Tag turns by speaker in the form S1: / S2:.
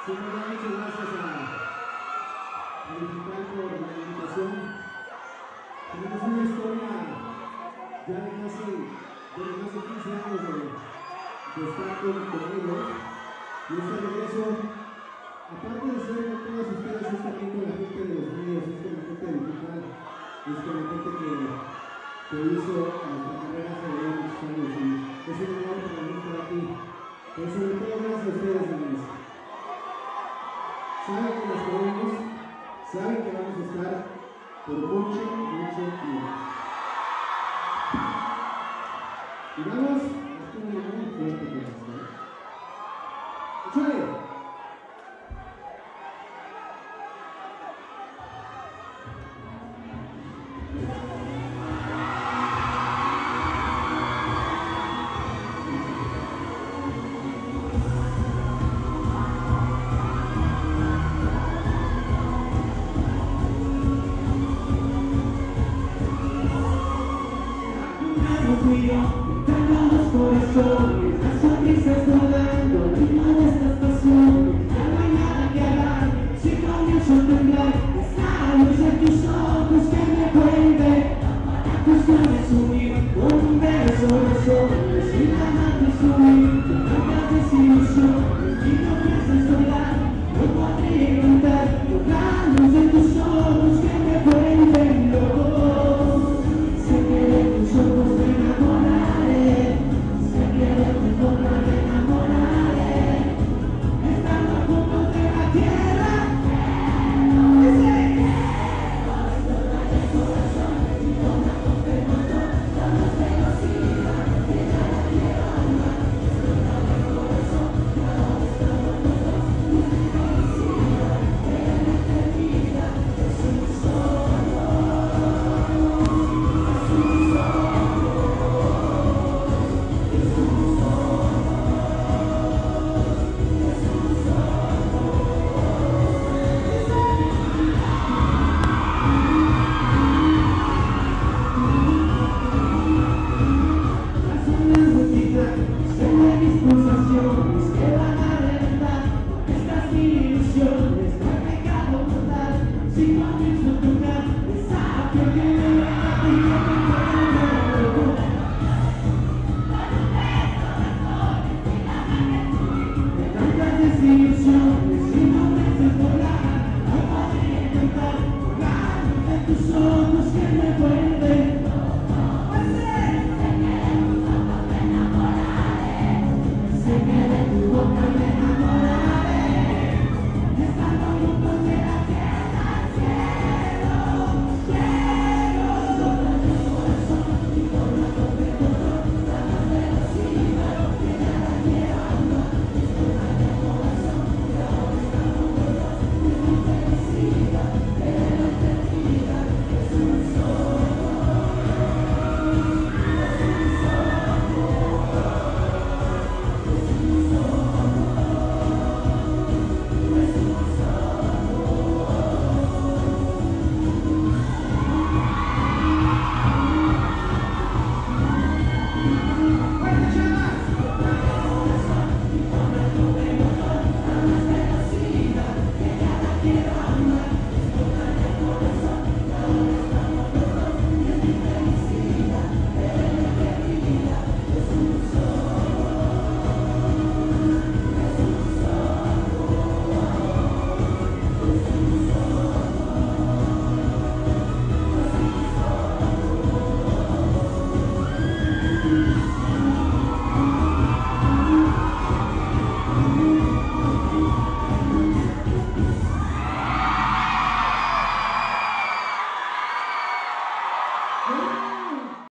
S1: Sí, muchas gracias a Digital por la invitación. Tenemos una historia ya de casi 15 años de estar con ellos. Y este regreso, aparte de ser con todos ustedes, es también con la gente de los medios, es con la gente digital, es con la gente que hizo nuestra carrera hace muchos años. Y es un honor para mí estar aquí. Pero sobre todo gracias a ustedes, amigos. Saben que nos queremos, saben que vamos a estar por mucho tiempo. Y vamos a estar muy fuerte con esto. ¡Échale!